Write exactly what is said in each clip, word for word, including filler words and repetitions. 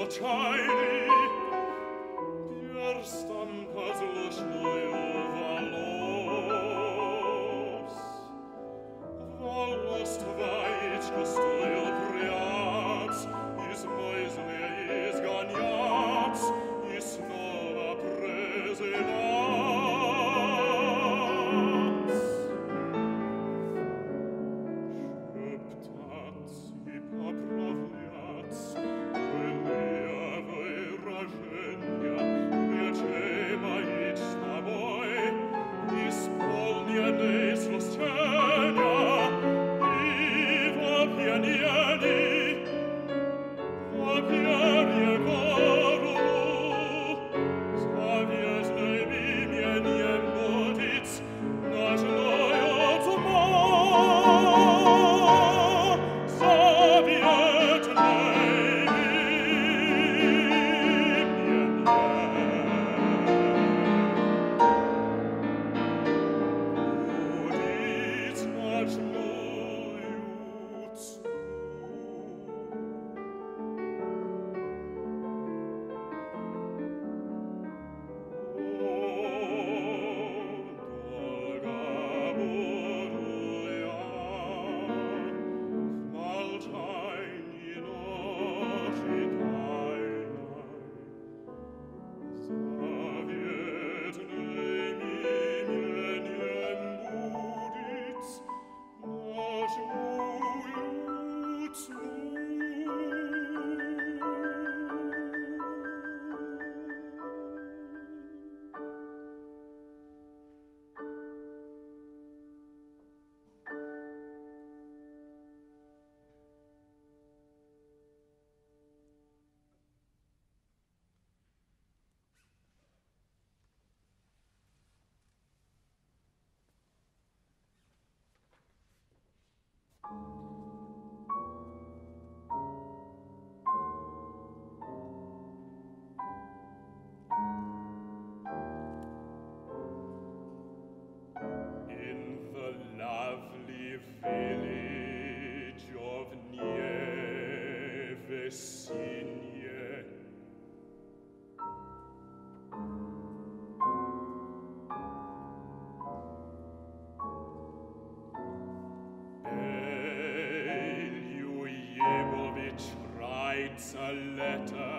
Zwyczajny, pierstam pozłośnою walos. Walos twajć kostują priac, iz mojznie izganiac, i snova prezelac. Szeptac i poprawniac, village of Nievesinie. Beljujebovich writes a letter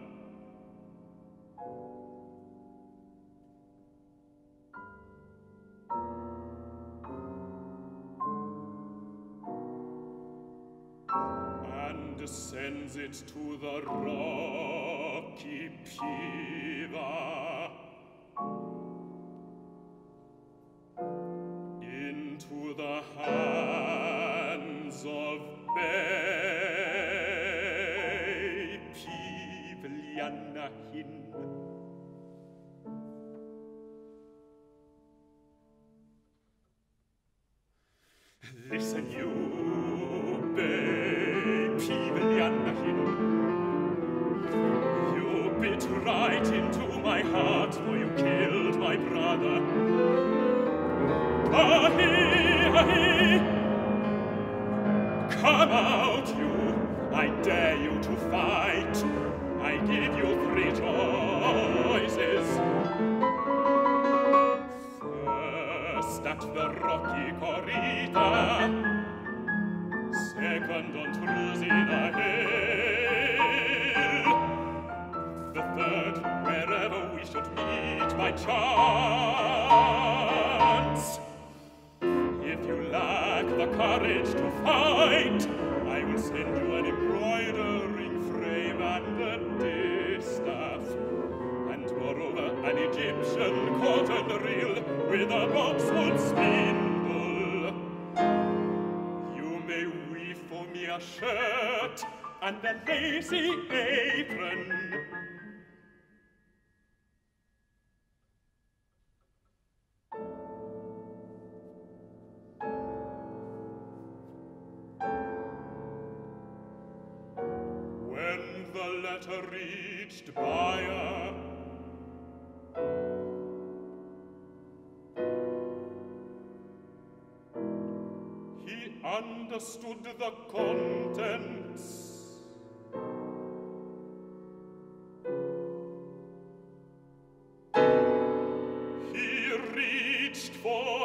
sends it to the rocky Piva, into the hands of Bay Pivlianahin. Listen, you, Bay Pivlianahin. You bit right into my heart, for you killed my brother. Ahi, ahi! Come out, you! I dare you to fight. I give you three choices. First at the rocky corrida, second on Trusina Hill, the third wherever we should meet by chance. If you lack the courage to fight, I will send you an embroidering frame and a distaff, and moreover an Egyptian cotton reel with a boxwood spindle. You may weave for me a shirt and a lacy apron. When the letter reached Bayer, he understood the contents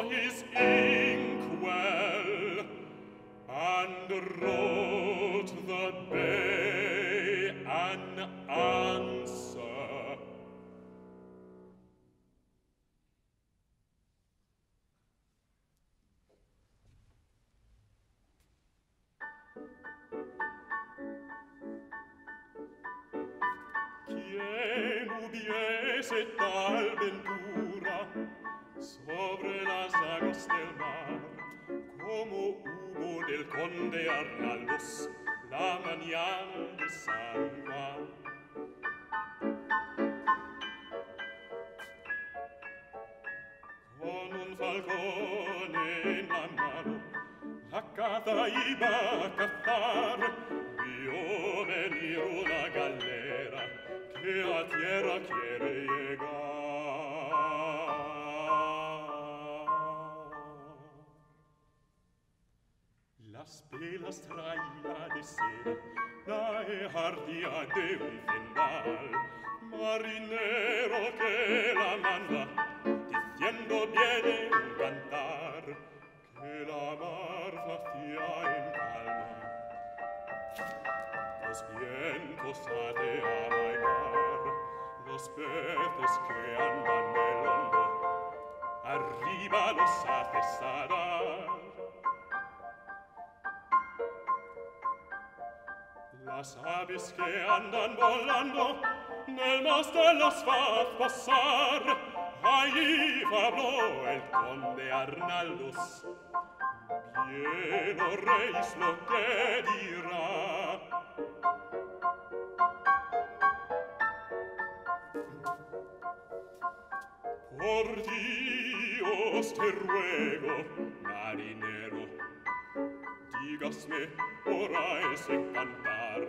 his inkwell, and wrote the bay an answer. Quien hubiese tal ventura sobre las aguas del mar, como hubo del conde Arnaldos la mañana de San Juan. Con un falcón en la mano, la caza iba a cazar, vio venir una galera que a tierra quiere llegar. Las velas traía de seda, la ejardía de un fendal, marinero que la manda, diciendo viene un cantar, que la mar hacía en calma. Los vientos ha de amainar, los peces que andan del hondo, arriba los hace sadar. Las aves que andan volando, nel mástil las fa pasar, allí habló el conde Arnaldos, bien oréis lo que dirá. Por Dios te ruego, marinero, dígasme ora ese cantar.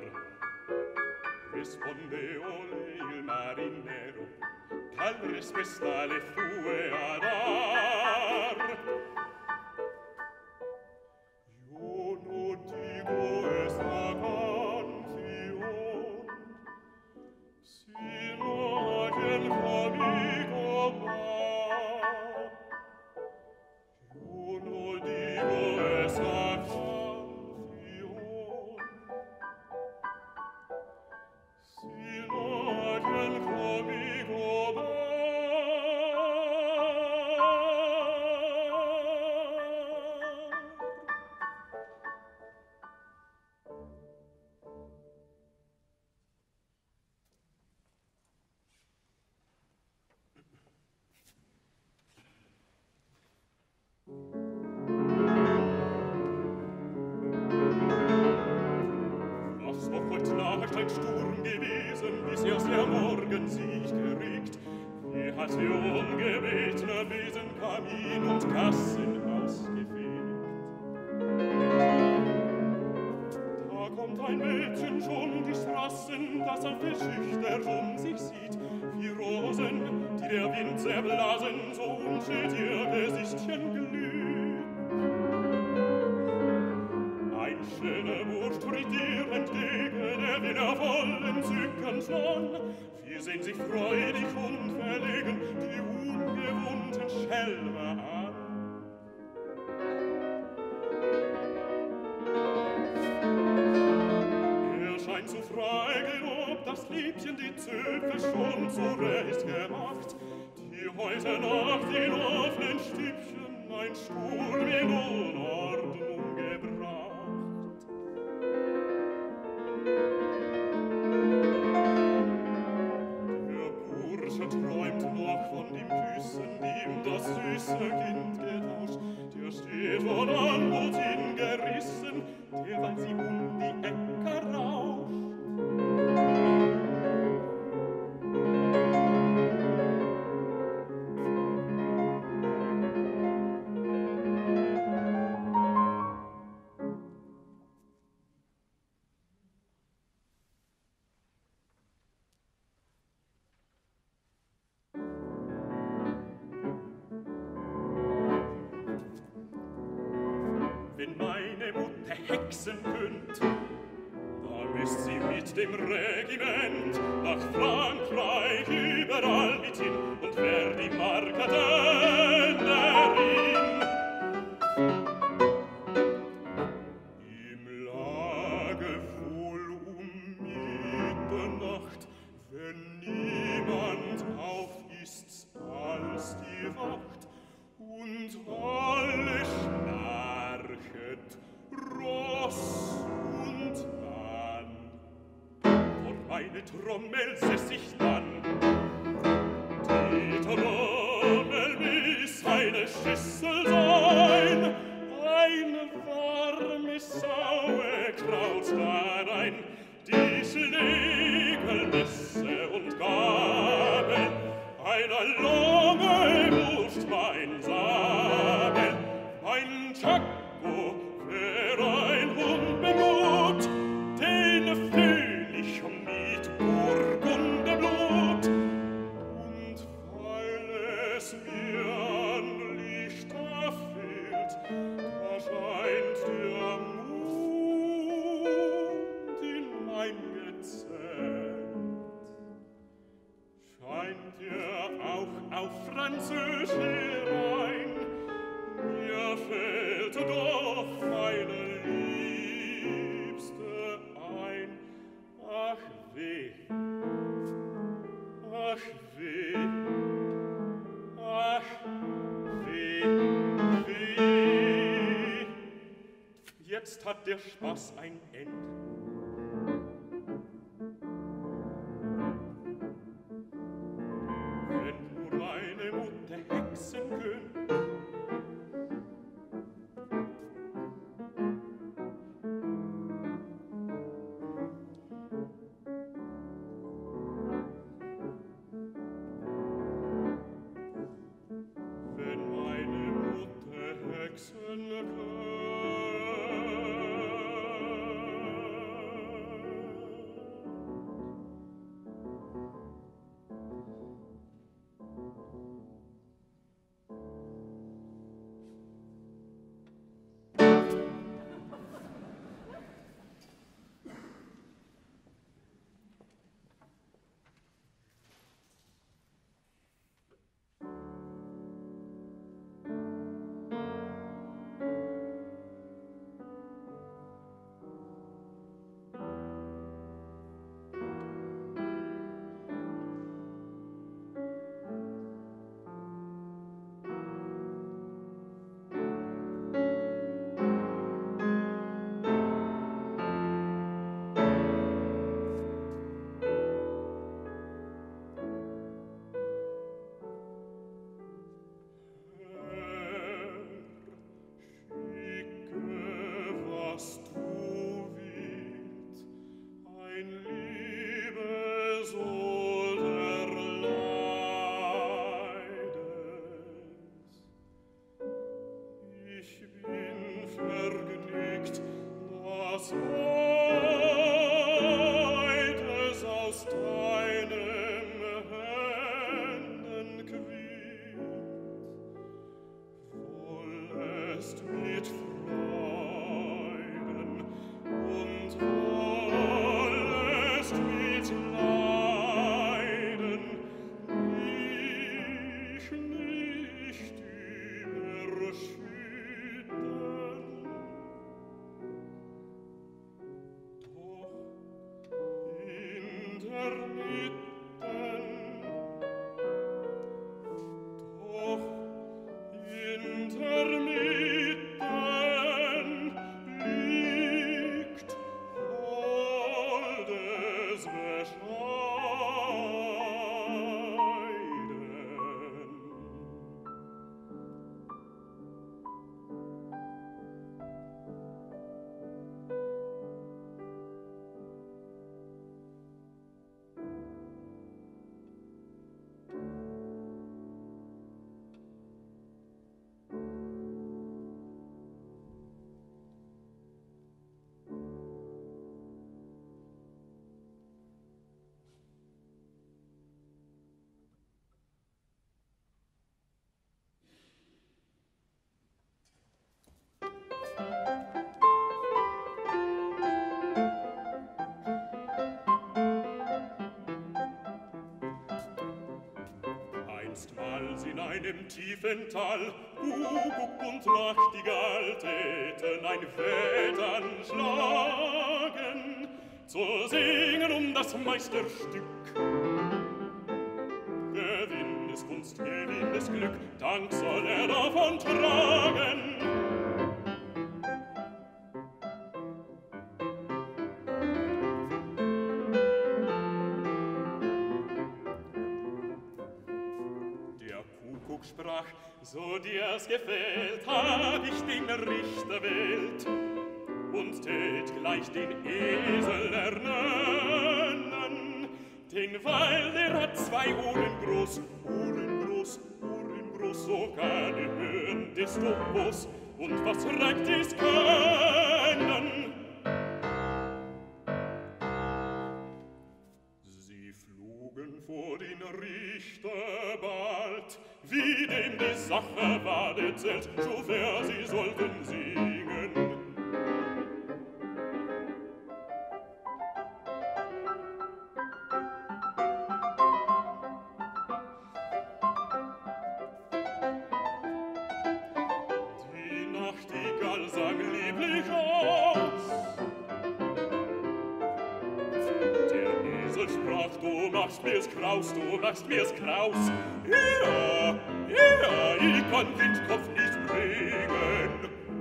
Respondeole il marinero, tal respuesta le fue a dar. Yo no digo esta canción, sino aquel conmigo va. Yo no digo esa canción, sino aquel conmigo va. Was doch heut Nacht ein Sturm gewesen, bis erst der Morgen sich geregt. Wie hat sie ungebetene Wesen Kamin und Gassen ausgefegt. Da kommt ein Mädchen schon die Straßen, das auf der Schüchter um sich sieht, wie Rosen, die der Wind zerblasen, so unschät ihr Gesichtchen glüht. Ein schöner Bursch tritt ihr entgegen, er will er vollen Zückens an. Wir sehen sich freudig und verlegen die ungewohnten Schelme an. Er scheint zu fragen, ob das Liebchen die Zöpfe schon zurecht gemacht, die heute Nacht in offenen Stübchen ein Sturm in Unordnung gebracht. Der Bursche träumt noch von dem Küssen, dem das süße Kind getauscht. Der steht von Anmut hingerissen, derweil sie um die Ecke rauscht. Wenn meine Mutter hexen könnt, da müsst sie mit dem Regiment nach Frankreich überall mit hin, und wer die Marketänderin wacht, und alle schnarchet, Ross und Mann. Vor meine Trommel setz ich dann, die Trommel wies eine Schüssel sein, eine warme Sauerkraut darein, die Schlegel, Nüsse und Gabel, eine lange Wurst, mein Sabel, mein Tschakko, für ein Hundbemut, den fühl ich mit Burgunderblut. Und weil es mir an Lichter fehlt, da scheint der Mond in mein Gezelt. Scheint er auch auf Französisch herein, mir fällt doch meine Liebste ein. Ach weh, ach weh, ach weh, weh. Jetzt hat der Spaß ein Ende. Wenn nur meine Mutter Hexen könnt, wenn meine Mutter Hexen könnt, Einstmals in einem tiefen Tal, Kuckuck und Nachtigall täten ein Federn schlagen, zu singen um das Meisterstück. Gewinn es und still ihm das Glück, Dank soll er davon tragen. Der Kuckuck sprach, so dir's gefällt, hab ich den Richter wählt und tät gleich den Esel ernennen, denn weil der hat zwei Ohren groß, Ohren groß, Ohren groß, so kann er hören, desto groß, und was reicht es können? Sie flogen vor den Richter bald, wie dem die Sache war erzählt, so wer sie sollten singen. Die Nachtigall sang lieblich aus. Der Esel sprach, du machst mir's Kraus, du machst mir's Kraus. Ja, ja, ich kann Windkopf nicht bringen.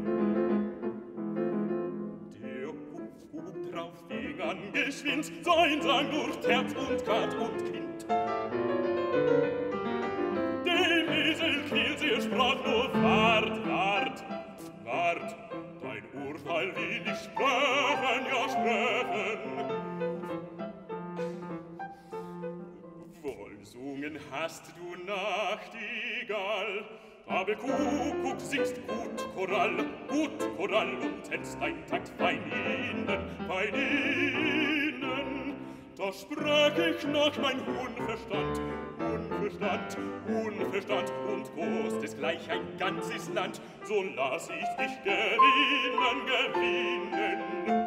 Der Kuckuck drauf fing an geschwind, sein Sang durch Terz und Kat und Kind. Dem Esel fiel, sie sprach nur, wart, wart, wart, dein Urteil will ich sprechen, ja sprechen. Wohlsungen hast du, Nachtigall, aber Kuckuck singst gut Chorall, gut Chorall und tänzt dein Takt fein innen, fein innen. Da sprach ich nach mein Unverstand, Unverstand, Unverstand und kost es gleich ein ganzes Land, so lass ich dich gewinnen, gewinnen.